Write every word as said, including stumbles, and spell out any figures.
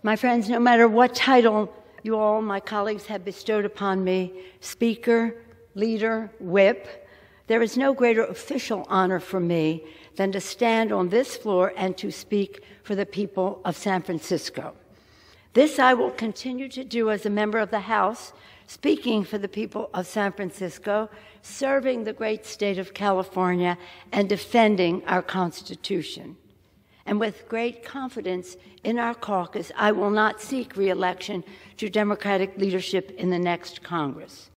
My friends, no matter what title you all, my colleagues, have bestowed upon me, Speaker, Leader, Whip, there is no greater official honor for me than to stand on this floor and to speak for the people of San Francisco. This I will continue to do as a member of the House, speaking for the people of San Francisco, serving the great state of California, and defending our Constitution. And with great confidence in our caucus, I will not seek re-election to Democratic leadership in the next Congress.